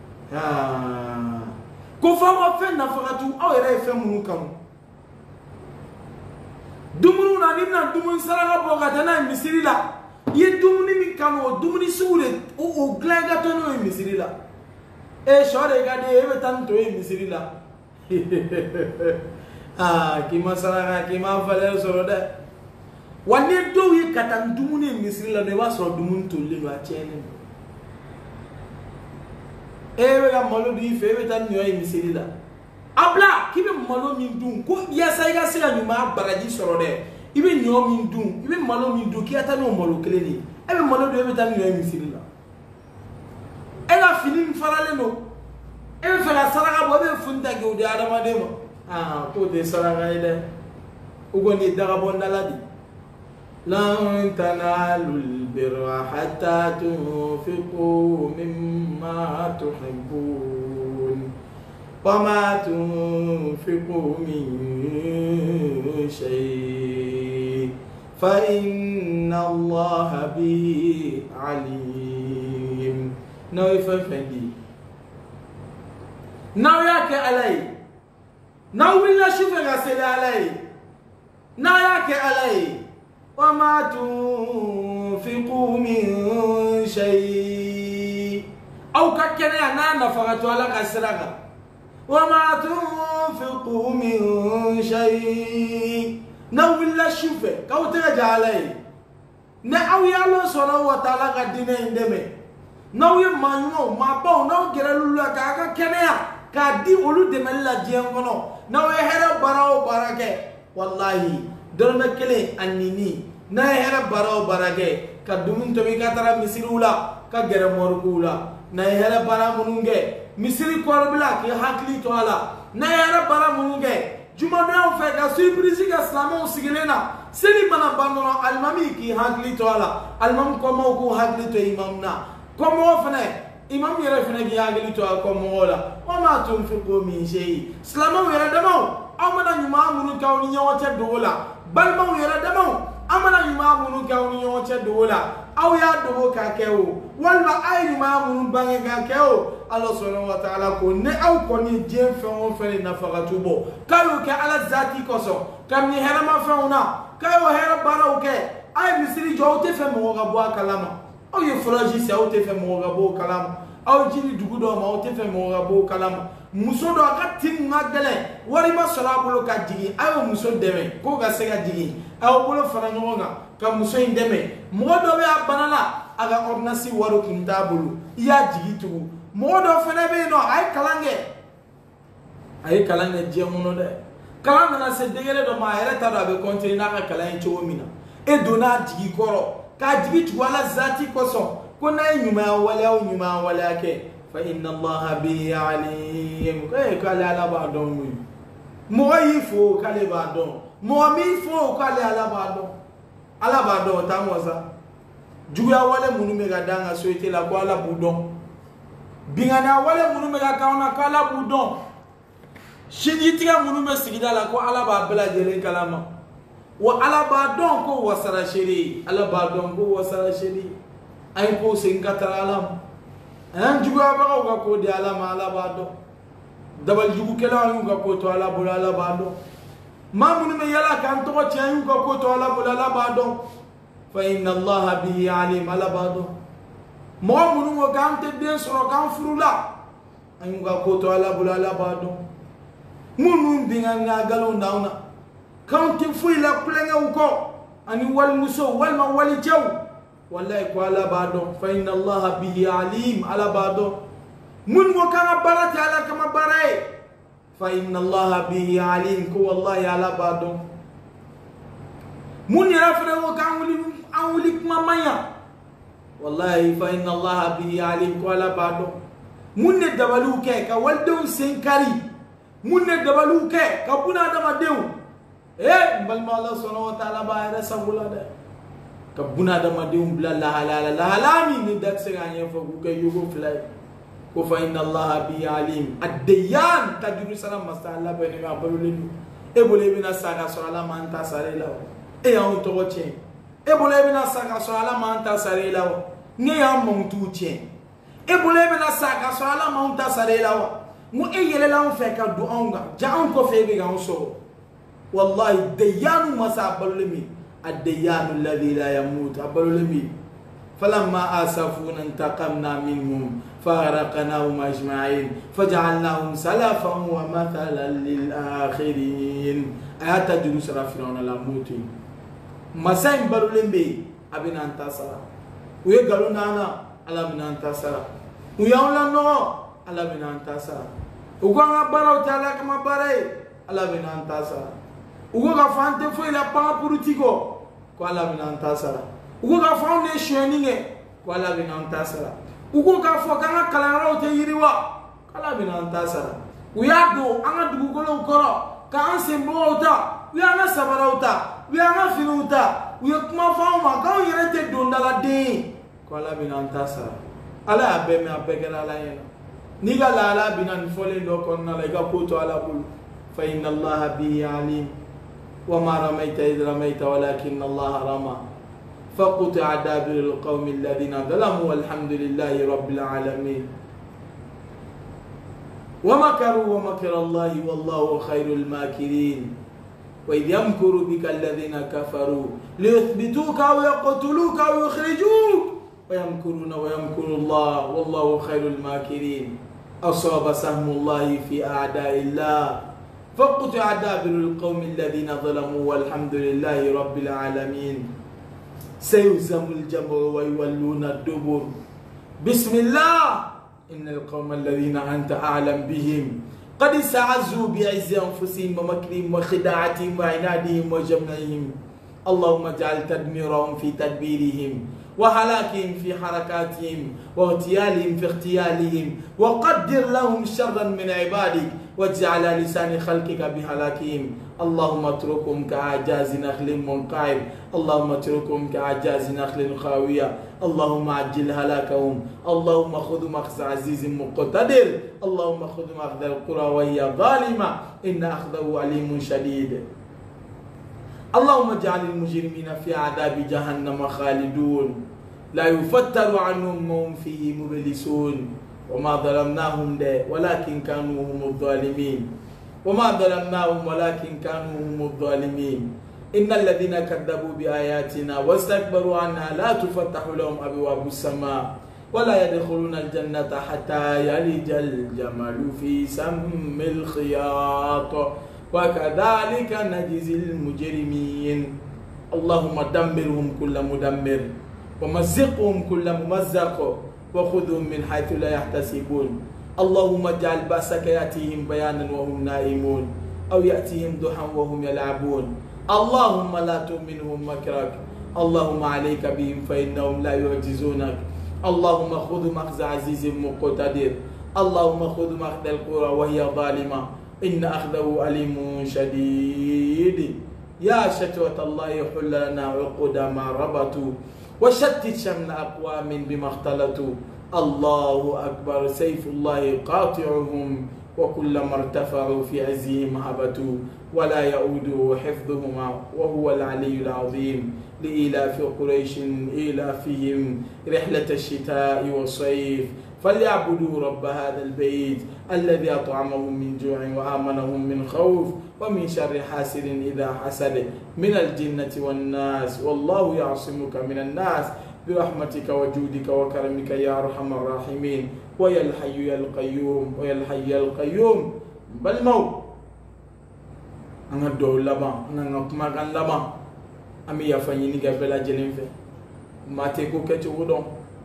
ko fama fenna fagatu awere femu kam dumunu na nina dumun saraga boga na misiri la ye dumuni mi kamo dumuni sure o glaga to no misiri la shore ga de ebe tanto misiri la kima saraga kima fale soro de wanne do yi katan dumuni misiri la ne waso dumun to le wa chene ebe ga malo di fe ebe tan no misiri la abla kibe malo min dun ko yesa iga sega nyuma baraji soro de ibe nyo min dun ibe malo min dun ki ata no malo kele ni ebe malo do ebe tan nyo misiri la ela finin farale no ebe fela saraga bo be funda ge odi adama de mo ko de saraga ile ugo ni daga bondala di lan tanalul birra hatta tunfiqu mimma tuhibbun وما تنفقوا من شيء فإن الله به عليم نوي فندي نو ياك علي نو ولا شوف غسل علي نو ياك علي وما تنفقوا من شيء أو ككنا أنا نفقت ولا غسلها وما تنفقوا من شيء نو لا شوف كاو ترجع علي ناو يالو سبحانه وتعالى قدنا عندما نو يمانو ما باو نو جرالو لا كاكا كنيا كادي اولو دملا جيانغونو نو يهرا براو باراكه والله درنا كلي انيني نا يهرا براو باراكه كدومن تومي كاترا مسيرولا كغرموركولا نا يهرا برا منونغه misiri korbila ki hakli to ala na yara bara munge juma na fe ka surprise ga islamo sigilena seli mana bandono almami ki hakli to ala almam ko mo ko hakli to imam na ko mo fene imam yere fene gi hakli to ko mo la wa ma tunfiqu min shay islamo yere damo amana nyuma munu ka oni nyote dola balma yere damo amana nyuma munu ka oni nyote dola aw ya dobo ka kewo walma ay nyuma munu bange ka kewo Allah subhanahu wa ta'ala ko ne aw ko ni je fon fele na fagatu bo kayo ke ala zati koso kam ni hera ma fauna kayo hera baraw ke ay misiri jo te fe mo ga bo kalama aw ye froji se aw te fe mo ga bo kalama aw jini dugudo ma aw te fe mo ga bo kalama muso do ka tin magale wari ma sala bolo ka jigi ayo muso deme ko ga se ga jigi aw bolo fara nyonga ka muso indeme mo do be abanala aga ordnasi waru kintabulu ya jigi tugu modo fene be no ay kalange jemuno de kalanga na se degere do ma era ta do be continue na ka kalan cho mina e do na jigi koro ka jigi tu wala zati koso ko na nyuma wala ke fa inna allaha bi alim kale ala ba don mu mo yifo kale ba don mo mi fo kale ala ba don ta moza juguya wale munu me ga danga soyte la ko ala budon bingana wale munu me ga kauna kala budon shiji tiga munu me sigida la ko ala ba bela jere kalama wa ala ba don ko wasara shiri ala ba don ko wasara shiri ay ko singata alam an juguya ba ko ko di ala ma ala ba don dabal jugu kala yu ga ko to ala bula ala ba don ma munu me yala kan to ci yu ga ko to ala bula ala ba don fa inna Allah bihi alim ala bado mo munu wo kan te den soro kan furula ayu ga ko to ala bula ala bado munu binga nga galo ndauna kan te fuila plenga uko ani wal muso wal ma wali jaw wallahi ko ala bado fa inna Allah bihi alim ala bado mun wo kan barata ala kama barai fa inna Allah bihi alim ko wallahi ala bado mun yara fere wo kan wuli kuma manya wallahi fa inna Allah bihi alim ko ala bado munne dabalu ke ka waldew senkari munne dabalu ke ka buna dama dew balma Allah subhanahu wa ta'ala ba ya sabula da ka buna dama dew bla la halami ni dat se ganye fa ku ke yugo flay ko fa inna Allah bihi alim ad-dayyan tajru salam masalla bani ma balulinu e bole bina saga so ala man ta sare law e ya on to chen e bole bina saga so ala man ta sare law ne ya montu chen e bole bina saga so ala man ta sare law mu e yele law fe ka du onga ja on ko fe be ga on so wallahi dayyan masabalumi ad-dayyan alladhi la yamut abalumi falamma asafuna intaqamna minhum فارقناهم أجمعين فجعلناهم سلفا ومثلا للآخرين آيات جلوس رافرون الأموتي مسائل برولين بي أبين أنتصر ويقالوا نانا على من أنتصر ويقولوا نو على من أنتصر وقالوا براو تعالى كما براي على من أنتصر وقالوا فانت فوي لا بامبروتيكو على من أنتصر وقالوا فانت شينينه على من أنتصر ugo ka fo kanga kalaro te yiriwa kala bina antasara uyado anga dugu golo koro ka ansembo uta uyana sabara uta uyana finu uta uyakuma fauma ka yirete dondala de kala bina antasara ala abeme abegala la yena niga la ala bina nfole ndo konna la ga koto ala bul fa inna Allah bihi alim wa ma ramaita id ramaita walakin Allah rama فقطع دابر القوم الذين ظلموا والحمد لله رب العالمين ومكروا ومكر الله والله خير الماكرين وإذ يمكر بك الذين كفروا ليثبتوك أو يقتلوك أو يخرجوك ويمكرون ويمكر الله والله خير الماكرين أصاب سهم الله في أعداء الله فقطع دابر القوم الذين ظلموا والحمد لله رب العالمين سيهزم الجمع ويولون الدبر بسم الله إن القوم الذين أنت أعلم بهم قد استعزوا بعز أنفسهم ومكرهم وخداعتهم وعنادهم وجمعهم اللهم اجعل تدميرهم في تدبيرهم وهلاكهم في حركاتهم واغتيالهم في اغتيالهم وقدر لهم شرا من عبادك واجعل لسان خلقك بهلاكهم اللهم اتركهم كأعجاز نخل منقعر اللهم اتركهم كأعجاز نخل خاوية اللهم عجل هلاكهم اللهم خذ مخز عزيز مقتدر اللهم خذ مخذ القرى وهي ظالمة إن أخذه أليم شديد اللهم اجعل المجرمين في عذاب جهنم خالدون لا يفتر عنهم وهم فيه مبلسون وما ظلمناهم ولكن كانوا هم الظالمين وما ظلمناهم ولكن كانوا هم الظالمين إن الذين كذبوا بآياتنا واستكبروا عنها لا تفتح لهم أبواب السماء ولا يدخلون الجنة حتى يلج الجمل في سم الخياط وكذلك نجزي المجرمين اللهم دمرهم كل مدمر ومزقهم كل ممزق وخذهم من حيث لا يحتسبون اللهم اجعل بأسك يأتيهم بيانا وهم نائمون أو يأتيهم ضحى وهم يلعبون اللهم لا تؤمنهم مكرك اللهم عليك بهم فإنهم لا يعجزونك اللهم خذ مخز عزيز مقتدر اللهم خذ مخز القرى وهي ظالمة إن أخذه أليم شديد يا شتوة الله حل لنا عقد ما ربطوا وشتت شمل أقوام بما اختلطوا الله أكبر سيف الله قاطعهم وكلما ارتفعوا في عزهم هبطوا ولا يؤوده حفظهما وهو العلي العظيم لإيلاف قريش إيلافهم رحلة الشتاء والصيف فليعبدوا رب هذا البيت الذي أطعمهم من جوع وآمنهم من خوف ومن شر حاسد إذا حسد من الجنة والناس والله يعصمك من الناس برحمتك وجودك وكرمك يا أرحم الراحمين ويا الحي يا القيوم ويا الحي يا القيوم بل مو أنا دول لبا أنا كان لبا أمي يفنيني قبل أجلين في ما تكو كتشودون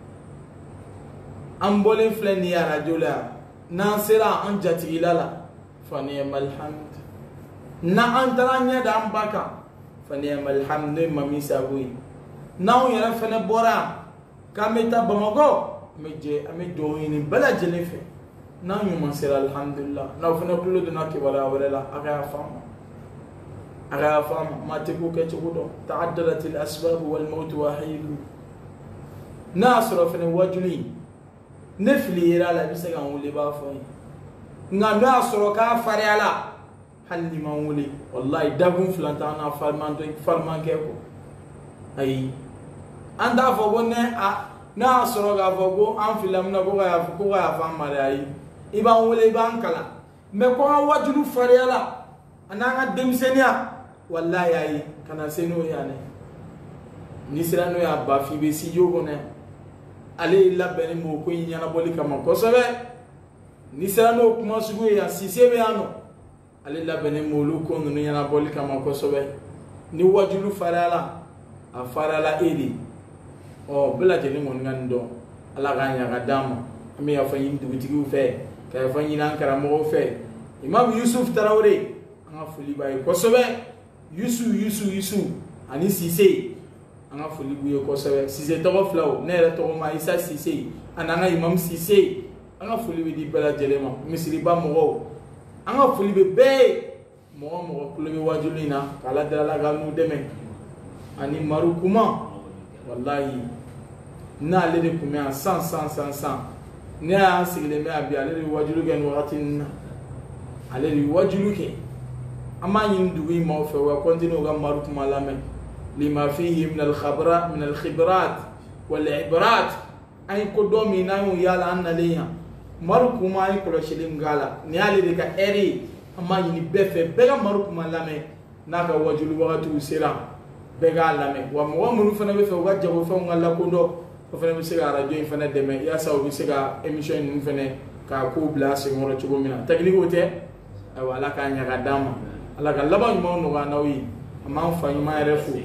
أمبولين فلني يا رجلا ناصرا أنجت إلالا فنيم الحمد نا أنترانيا دامباكا فنيم الحمد مامي سابوي ناو يرى فنا بورا كاميتا بمغو مجي أمي دويني بلا جلفة ناو يوم سير الحمد لله ناو فنا كله دنا كبارا ولا أغا فام ما تكو كتشودو تعددت الأسباب والموت وحيد ناصر فنا وجلي نفلي يرى لا بيسكان ولي بافوي نعم سورة كافر على هل ما ولي والله دعون فلانتانا فرمان كيفو أي أنت أفوقنا نا سورة كافوقو أم فيلم نبغى يفهم مريء إبا ولي بانكلا مكوا وجلو فريالا أنا قدم سنيا والله أي كنا سنو يعني نسرانو يا بافي بسيجو كنا ale illa beni mo ko nyana boli kama ko sobe ni sano kuma sugu ya sisebe ano ale illa beni mo lu ko no nyana boli kama ko sobe ni wajulu farala a farala edi o bela jeli mon ngando ala ganya ga dama ami ya fa yin dugutigi fe ka fa yin an karamo fe imam yusuf tarawre anga fuli bay ko sobe yusu ani sise anga foli buye ko sabe sise to flaw nere to ma isa sise ananga imam sise anga foli bi di bela jelema misri ba mo anga foli be mo kulo be wajulina kala dala ga nu deme ani marukuma wallahi na le de kuma 100 ne a sigile me abi ale wajulu gen waqtin ale wajulu ke ama yin duwi mo fe wa continue ga marukuma la men لما فيه من الخبرات والعبرات أي قدومي نايو يالا أنا ليها مركو ما يقول شلين قالا نيالي ديكا إري أما يني بفه بغا مركو ما لامي ناكا وجلو وغتو سيرا بغا لامي ومنو فنا بفه وغجا وفه ونغالا كودو وفنا بسيغا رجوين فنا دمي ياساو بسيغا إميشن نفنا كاكو بلاسي مورا چوبو منا تكنيكو تي أيوة لكا نيغا داما لكا لبا يمون نغا نوي أما فايما يرفو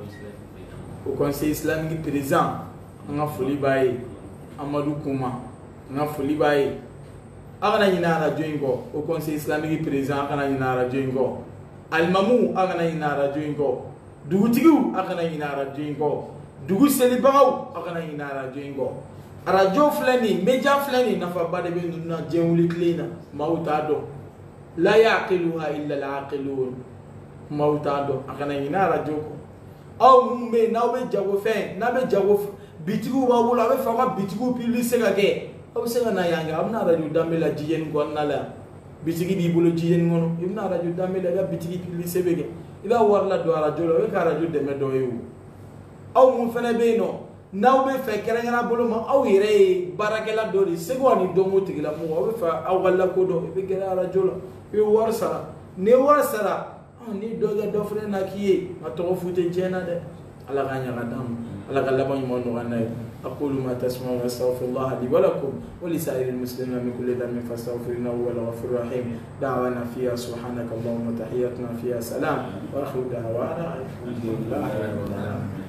au conseil islamique président nga foli baye Amadou Kouma nga foli baye agana ina radio ngo au conseil islamique président agana ina radio ngo almamu agana ina radio ngo dugutigu agana ina radio ngo dugu selibagaw agana ina radio ngo radio flani media flani nafa bade be nuna jewli klina mautado la yaqiluha illa alaqilun mautado agana ina radio ko aw mumbe na be jago fe na be jago bitigu wa wula be fa ka bitigu pili sega ke aw sega na yanga amna radio damela jiyen ko nala bitigi bi bolo jiyen ngono ibna radio damela ga bitigi pili sebege ida warla do radio we ka radio de me do yu aw mum fene be no na be fe kere ngana bolo ma aw yere barakela do di sego ni do mo tigila mo be fa aw wala ko do be kere radio lo be war sara ne war sara ni doga dofre na kiye ma to fute jena de ala ganya gadam ala galaba mo no ganay aqulu ma tasma'u astaghfirullah li wa lakum wa li sa'iril muslimin min kulli dhanbin fastaghfiruhu huwa al-ghafurur rahim da'wana fiha subhanaka allahumma tahiyyatuna fiha salam wa akhiru da'wana alhamdulillahi rabbil alamin